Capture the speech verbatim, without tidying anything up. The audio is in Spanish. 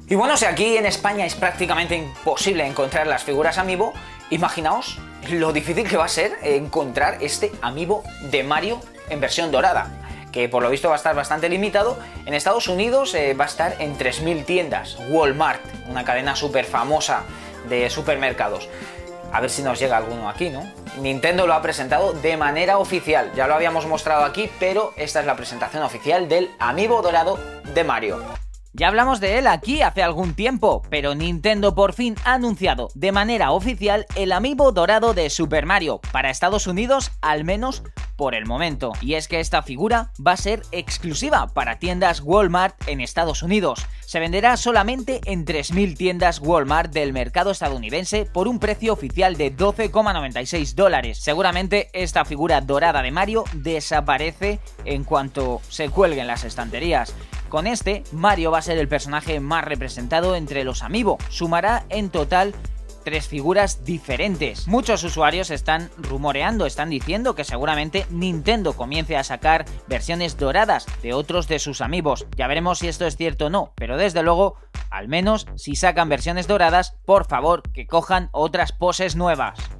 Y bueno, si aquí en España es prácticamente imposible encontrar las figuras Amiibo, imaginaos lo difícil que va a ser encontrar este Amiibo de Mario en versión dorada, que por lo visto va a estar bastante limitado. En Estados Unidos eh, va a estar en tres mil tiendas, Walmart, una cadena súper famosa de supermercados. A ver si nos llega alguno aquí, ¿no? Nintendo lo ha presentado de manera oficial, ya lo habíamos mostrado aquí, pero esta es la presentación oficial del Amiibo dorado de Mario. Ya hablamos de él aquí hace algún tiempo, pero Nintendo por fin ha anunciado de manera oficial el Amiibo dorado de Super Mario, para Estados Unidos al menos por el momento. Y es que esta figura va a ser exclusiva para tiendas Walmart en Estados Unidos. Se venderá solamente en tres mil tiendas Walmart del mercado estadounidense por un precio oficial de doce coma noventa y seis dólares. Seguramente esta figura dorada de Mario desaparece en cuanto se cuelguen las estanterías. Con este, Mario va a ser el personaje más representado entre los Amiibo. Sumará en total tres figuras diferentes. Muchos usuarios están rumoreando, están diciendo que seguramente Nintendo comience a sacar versiones doradas de otros de sus Amiibos. Ya veremos si esto es cierto o no, pero desde luego, al menos si sacan versiones doradas, por favor que cojan otras poses nuevas.